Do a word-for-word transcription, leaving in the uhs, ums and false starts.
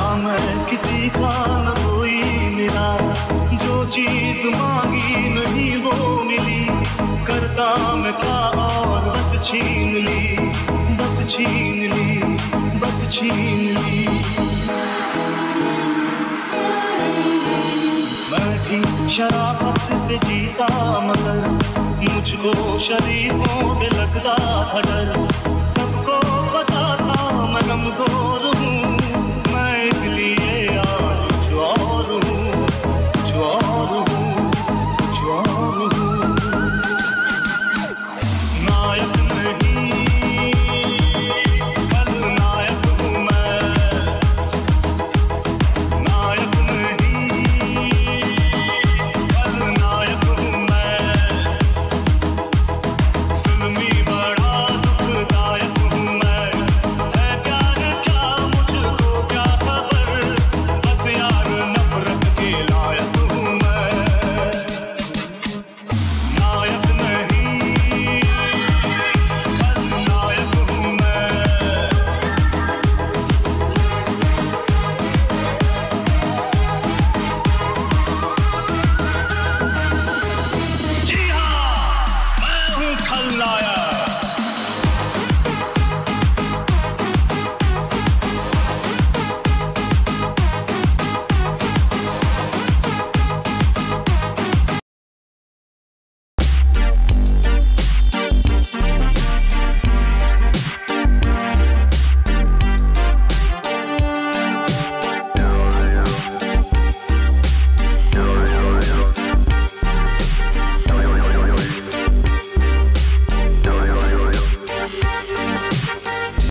मैं किसी का न कोई मिला, जो चीज मांगी नहीं वो मिली, करता मैं क्या और बस छीन ली, बस छीन ली, बस छीन ली। मैं भी शराफत से जीता मगर मुझको शरीफों से लगता था डर, सबको पता था मैं कमजोर